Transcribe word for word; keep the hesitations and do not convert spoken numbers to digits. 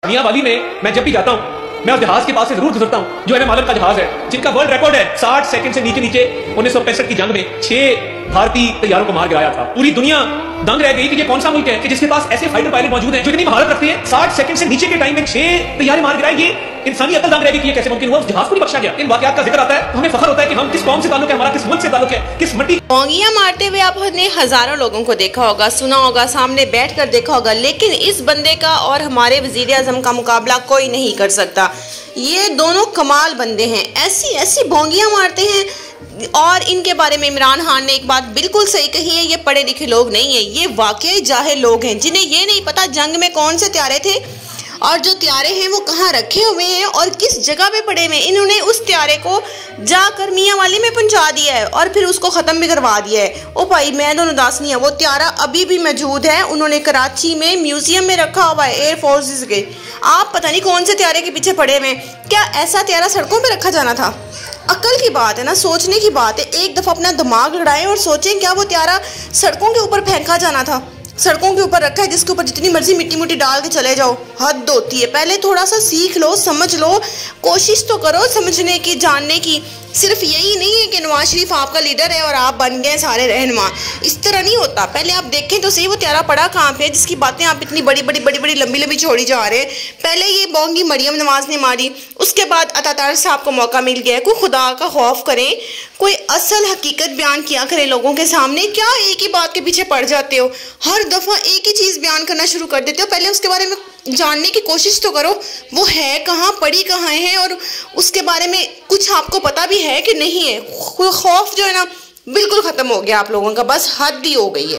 मियां वाली में मैं जब भी जाता हूँ मैं उस जहाज के पास से जरूर गुजरता हूँ जो एम एम आलम का जहाज है, जिनका वर्ल्ड रिकॉर्ड है साठ सेकंड से नीचे नीचे उन्नीस सौ पैंसठ की जंग में छह भारतीय तैयारों को मार गिराया था। पूरी दुनिया दंग रह गई कि ये कौन सा मुल्क है कि जिसके पास ऐसे फाइटर पायलट मौजूद हैं जो इतनी महारत रखते हैं। साठ सेकंड से नीचे के टाइम में छह तैयारे मार गिराए, ये इंसानी अकल दंग रह गई कि ये कैसे मुमकिन हुआ। उस जहाज को नहीं बख्शा गया। इन वाकयात का जिक्र आता है तो हमें फख्र होता है कि हम किस कौम से ताल्लुक है, हमारा किस मुल्क से ताल्लुक है, किस मिट्टी। बोंगियां मारते हुए आपने हजारों लोगों को देखा होगा, सुना होगा, सामने बैठ कर देखा होगा, लेकिन इस बंदे का और हमारे वजीर आजम का मुकाबला कोई नहीं कर सकता। ये दोनों कमाल बंदे हैं, ऐसी ऐसी बोंगियां मारते हैं। और इनके बारे में इमरान खान ने एक बात बिल्कुल सही कही है, ये पढ़े लिखे लोग नहीं है, ये वाकई जाहिल लोग हैं जिन्हें ये नहीं पता जंग में कौन से त्यारे थे और जो त्यारे हैं वो कहाँ रखे हुए हैं और किस जगह पे पड़े हुए हैं। इन्होंने उस त्यारे को जाकर मियाँ वाली में पहुंचा दिया है और फिर उसको ख़त्म भी करवा दिया है। ओ भाई मैं दोनों उदास नहीं है, वो त्यारा अभी भी मौजूद है, उन्होंने कराची में म्यूजियम में रखा हुआ है एयर फोर्सेस के। आप पता नहीं कौन से त्यारे के पीछे पड़े हुए। क्या ऐसा त्यारा सड़कों पर रखा जाना था? अक्ल की बात है ना, सोचने की बात है। एक दफ़ा अपना दिमाग लड़ाएं और सोचें, क्या वो त्यारा सड़कों के ऊपर फेंका जाना था? सड़कों के ऊपर रखा है जिसके ऊपर जितनी मर्जी मिट्टी मुट्टी डाल के चले जाओ, हद होती है। पहले थोड़ा सा सीख लो, समझ लो, कोशिश तो करो समझने की, जानने की। सिर्फ यही नहीं है कि नवाज शरीफ आपका लीडर है और आप बन गए सारे रहनुमा, इस तरह नहीं होता। पहले आप देखें तो सही वो त्यारा पड़ा कहाँ पे, जिसकी बातें आप इतनी बड़ी बड़ी बड़ी बड़ी लंबी लंबी छोड़ी जा रहे हैं। पहले ये बोंगी मरियम नवाज ने मारी, उसके बाद अतातार साहब को मौका मिल गया। कोई खुदा का खौफ करें, कोई असल हकीकत बयान किया करें लोगों के सामने। क्या एक ही बात के पीछे पड़ जाते हो, हर दफ़ा एक ही चीज़ बयान करना शुरू कर देते हो? पहले उसके बारे में जानने की कोशिश तो करो, वो है कहाँ, पड़ी कहाँ है और उसके बारे में कुछ आपको पता भी है कि नहीं है। खौफ जो है ना बिल्कुल ख़त्म हो गया आप लोगों का, बस हद ही हो गई है।